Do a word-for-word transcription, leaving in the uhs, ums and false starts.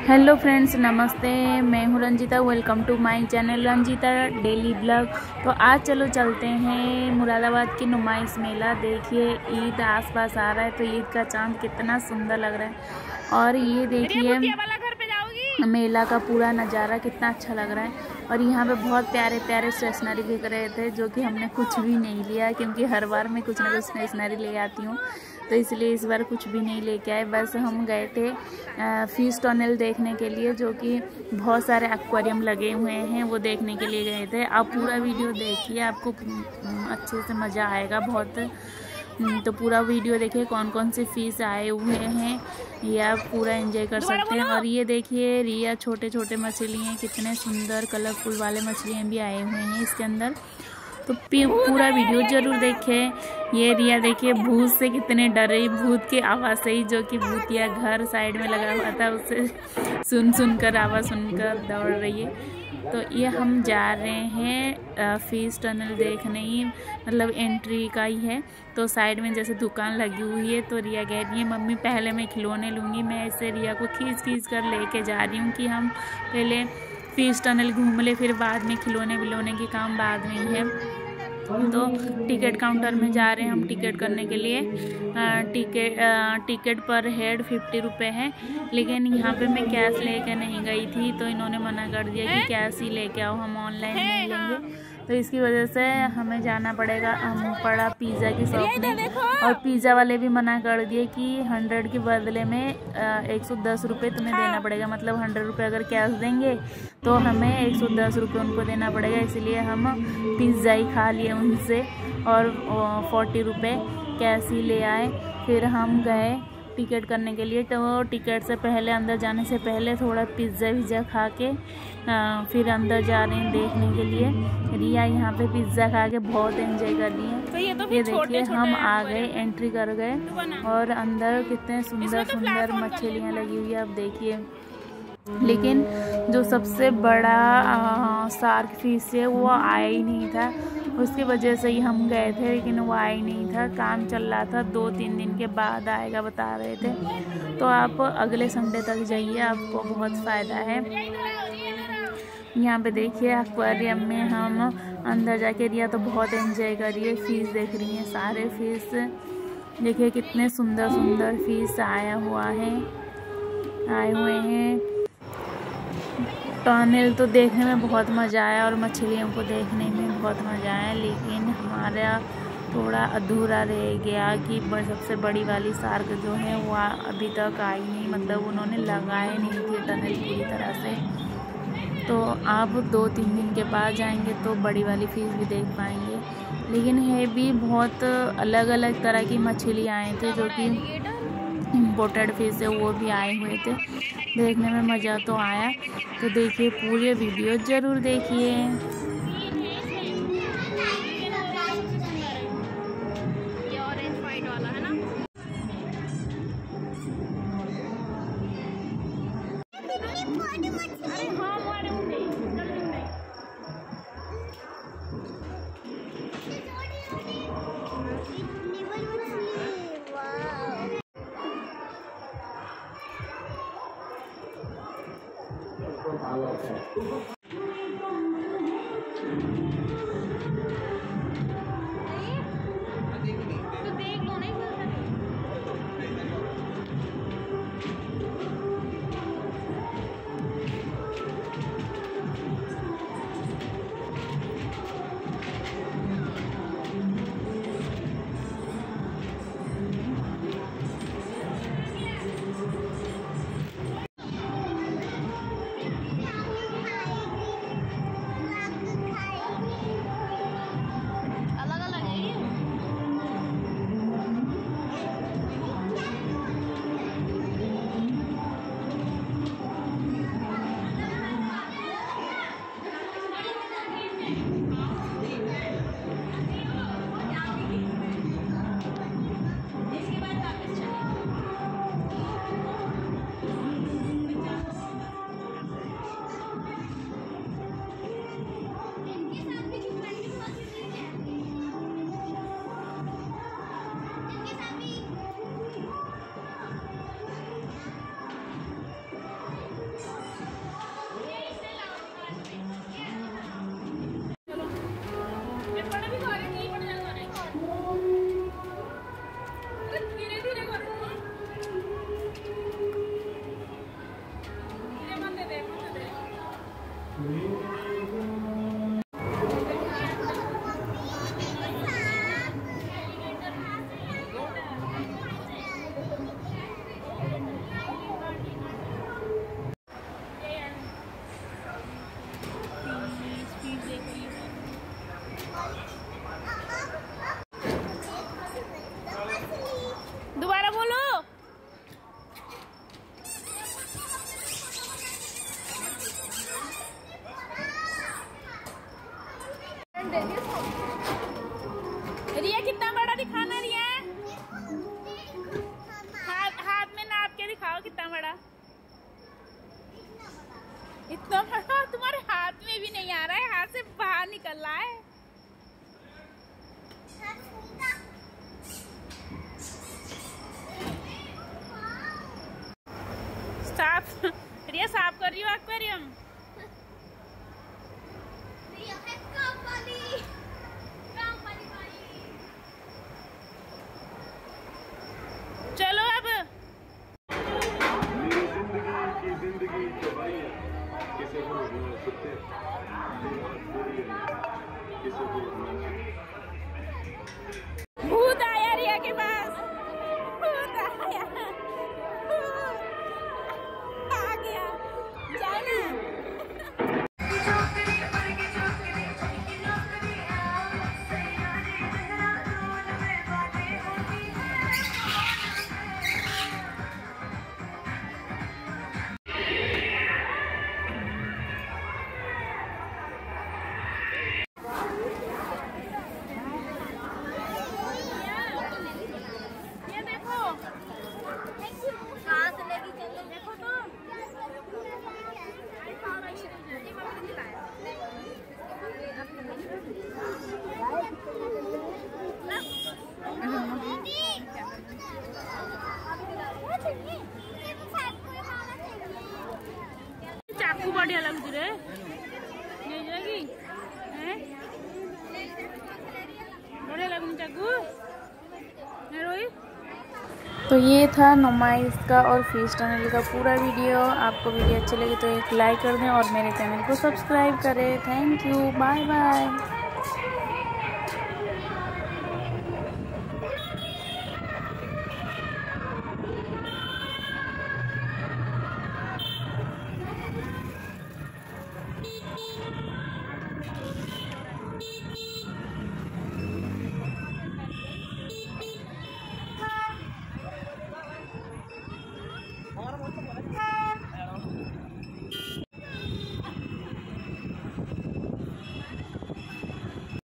Hello friends, नमस्ते। मैं हूँ Ranjita. Welcome to my channel Ranjita daily blog. तो आज चलो चलते हैं मुरादाबाद की नुमाइश मेला। देखिए ईद आसपास आ रहा है तो ईद का चांद कितना सुंदर लग रहा है। और ये देखिए मेला का पूरा नज़ारा कितना अच्छा लग रहा है। और यहाँ पे बहुत प्यारे प्यारे स्टेशनरी बिक रहे थे जो कि हमने कुछ भी नहीं लिया, क्योंकि हर बार मैं कुछ ना कुछ स्टेशनरी ले आती हूँ, तो इसलिए इस बार कुछ भी नहीं लेके आए। बस हम गए थे फिश टनल देखने के लिए, जो कि बहुत सारे एक्वेरियम लगे हुए हैं, वो देखने के लिए गए थे। आप पूरा वीडियो देखिए, आपको अच्छे से मज़ा आएगा बहुत। तो पूरा वीडियो देखिए कौन कौन से फिश आए हुए हैं, ये आप पूरा एंजॉय कर सकते हैं। और ये देखिए रिया, छोटे छोटे मछली हैं, कितने सुंदर कलरफुल वाले मछलियाँ भी आए हुए हैं इसके अंदर। तो पूरा वीडियो जरूर देखें। ये रिया देखिए भूत से कितने डर रही, भूत की आवाज़ से ही, जो कि भूतिया घर साइड में लगा हुआ था उससे सुन सुन कर आवाज़ सुनकर दौड़ रही है। तो ये हम जा रहे हैं फिश टनल देखने ही, मतलब एंट्री का ही है। तो साइड में जैसे दुकान लगी हुई है, तो रिया कह रही है मम्मी पहले मैं खिलौने लूँगी। मैं ऐसे रिया को खींच खींच कर लेके जा रही हूँ कि हम पहले फिश टनल घूम ले, फिर बाद में खिलौने विलौने के काम बाद में ही है। तो टिकट काउंटर में जा रहे हैं हम टिकट करने के लिए। टिकट टिकट पर हेड फिफ्टी रुपये है, लेकिन यहाँ पे मैं कैश लेके नहीं गई थी, तो इन्होंने मना कर दिया कि कैश ही लेके आओ, हम ऑनलाइन नहीं लेंगे। तो इसकी वजह से हमें जाना पड़ेगा हम पड़ा पिज़्ज़ा की शॉप में। और पिज़्ज़ा वाले भी मना कर दिए कि हंड्रेड के बदले में एक सौ दस रुपये तुम्हें देना पड़ेगा, मतलब हंड्रेड रुपये अगर कैश देंगे तो हमें एक सौ दस रुपये उनको देना पड़ेगा। इसलिए हम पिज़्ज़ा ही खा लिए उनसे और फोर्टी रुपये कैश ही ले आए। फिर हम गए टिकट करने के लिए। तो टिकट से पहले, अंदर जाने से पहले थोड़ा पिज़्ज़ा विज़्ज़ा खा के आ, फिर अंदर जा रहे हैं देखने के लिए। रिया यहाँ पे पिज़्ज़ा खा के बहुत एंजॉय कर रही है। तो ये, तो ये देखिए हम आ गए, एंट्री कर गए, और अंदर कितने सुंदर सुंदर मछलियाँ लगी हुई है, आप देखिए। लेकिन जो सबसे बड़ा आ, शार्क फिश है वो आया ही नहीं था, उसकी वजह से ही हम गए थे, लेकिन वो आया ही नहीं था, काम चल रहा था। दो तीन दिन के बाद आएगा बता रहे थे। तो आप अगले संडे तक जाइए, आपको बहुत फ़ायदा है। यहाँ पे देखिए एक्वेरियम में हम अंदर जाके रिया तो बहुत एंजॉय कर रही है, फिश देख रही है, सारे फिश देखिए कितने सुंदर सुंदर फिश आया हुआ है आए हुए हैं। टनल तो देखने में बहुत मज़ा आया और मछलियों को देखने में बहुत मज़ा आया, लेकिन हमारा थोड़ा अधूरा रह गया कि सबसे बड़ी वाली शार्क जो है वो अभी तक आई नहीं, मतलब उन्होंने लगाए नहीं थे टनल पूरी तरह से। तो आप दो तीन दिन के बाद जाएंगे तो बड़ी वाली फिश भी देख पाएंगे। लेकिन है भी बहुत अलग अलग तरह की मछली आए थे, जो कि इम्पोर्टेड फिश है, वो भी आए हुए थे। देखने में मज़ा तो आया। तो देखिए पूरे वीडियो ज़रूर देखिए। इतना बड़ा तुम्हारे हाथ में भी नहीं आ रहा है, हाथ से बाहर निकल रहा है। साफ रिया साफ कर रही हो एक्वेरियम। चलो अब भूत आया रिया के पास, भूत आया, आ गया, जाना। चाकू बढ़िया लग रे, नहीं जाएगी हैं? बढ़िया लगनी चाकू है रोहित। तो ये था नुमाइश का और फिश टनल का पूरा वीडियो। आपको वीडियो अच्छी लगी तो एक लाइक कर दें और मेरे चैनल को सब्सक्राइब करें। Thank you, bye bye.